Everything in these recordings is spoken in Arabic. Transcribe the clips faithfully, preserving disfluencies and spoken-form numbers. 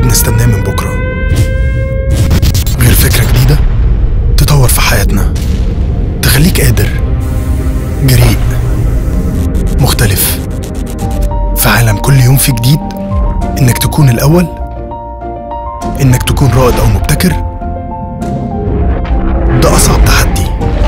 بنستناه من بكرة، غير فكرة جديدة تطور في حياتنا، تخليك قادر، جريء، مختلف في عالم كل يوم فيه جديد. إنك تكون الأول، إنك تكون رائد أو مبتكر، ده أصعب تحدي.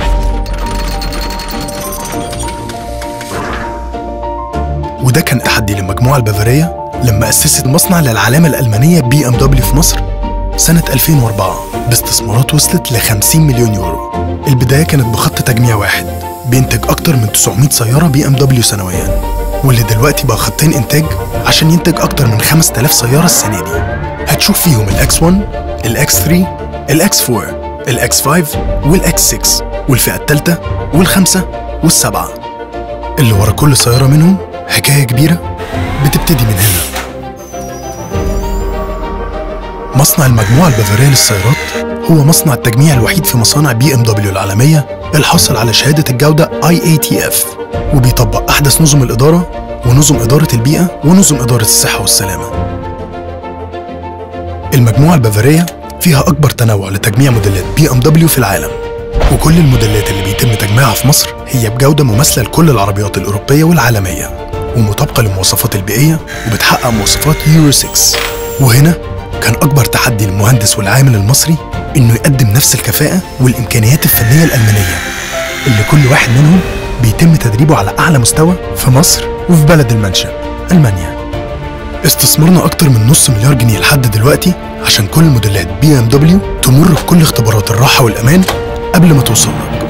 وده كان تحدي للمجموعة البافارية لما أسست مصنع للعلامة الألمانية بي ام دبليو في مصر سنة ألفين وأربعة باستثمارات وصلت ل خمسين مليون يورو. البداية كانت بخط تجميع واحد بينتج أكتر من تسعمائة سيارة بي ام دبليو سنوياً، واللي دلوقتي بقى خطين إنتاج عشان ينتج أكتر من خمسة آلاف سيارة السنة دي. هتشوف فيهم الإكس واحد، الإكس ثلاثة، الإكس أربعة، الإكس خمسة والإكس ستة، والفئة الثالثة والخامسة والسابعة، اللي ورا كل سيارة منهم حكاية كبيرة بتبتدي من هنا. مصنع المجموعة البافارية للسيارات هو مصنع التجميع الوحيد في مصانع بي ام دبليو العالمية الحاصل على شهادة الجودة آي إيه تي إف، وبيطبق أحدث نظم الإدارة ونظم إدارة البيئة ونظم إدارة الصحة والسلامة. المجموعة البافارية فيها أكبر تنوع لتجميع موديلات بي ام دبليو في العالم، وكل الموديلات اللي بيتم تجميعها في مصر هي بجودة مماثلة لكل العربيات الأوروبية والعالمية، ومطابقة للمواصفات البيئية، وبتحقق مواصفات يورو ستة. وهنا كان أكبر تحدي للمهندس والعامل المصري إنه يقدم نفس الكفاءة والإمكانيات الفنية الألمانية اللي كل واحد منهم بيتم تدريبه على أعلى مستوى في مصر وفي بلد المنشأ ألمانيا. استثمرنا أكتر من نص مليار جنيه لحد دلوقتي عشان كل موديلات بي ام دبليو تمر بكل اختبارات الراحة والأمان قبل ما توصل لك.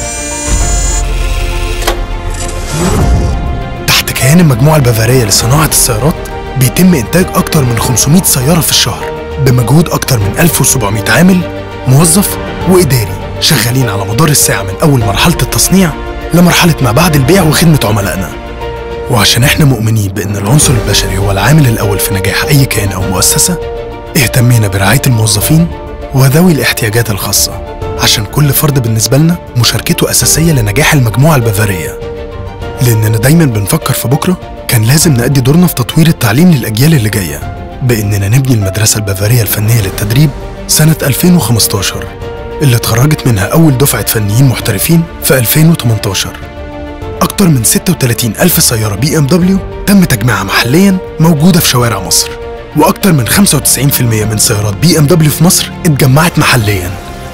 تحت كيان المجموعة البافارية لصناعة السيارات بيتم إنتاج أكتر من خمسمائة سيارة في الشهر بمجهود أكتر من ألف وسبعمائة عامل موظف وإداري شغالين على مدار الساعة من أول مرحلة التصنيع لمرحلة ما بعد البيع وخدمة عملائنا. وعشان إحنا مؤمنين بأن العنصر البشري هو العامل الأول في نجاح أي كيان أو مؤسسة، اهتمينا برعاية الموظفين وذوي الاحتياجات الخاصة عشان كل فرد بالنسبة لنا مشاركته أساسية لنجاح المجموعة البافارية. لأننا دايماً بنفكر في بكرة، كان لازم نأدي دورنا في تطوير التعليم للأجيال اللي جاية بإننا نبني المدرسة البافارية الفنية للتدريب سنة ألفين وخمسة عشر اللي اتخرجت منها أول دفعة فنيين محترفين في ألفين وثمانية عشر. أكتر من ستة وثلاثين ألف سيارة بي ام دبليو تم تجميعها محلياً موجودة في شوارع مصر، وأكتر من خمسة وتسعين بالمئة من سيارات بي ام دبليو في مصر اتجمعت محلياً.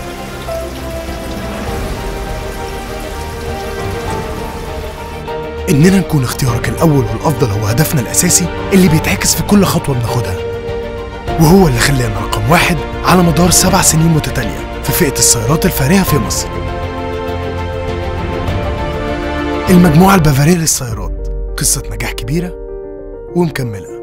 إننا نكون اختيارك الأول والأفضل هو هدفنا الأساسي اللي بيتعكس في كل خطوة بناخدها، وهو اللي خلانا رقم واحد على مدار سبع سنين متتالية في فئة السيارات الفارهة في مصر. المجموعة البافارية للسيارات، قصة نجاح كبيرة ومكملة.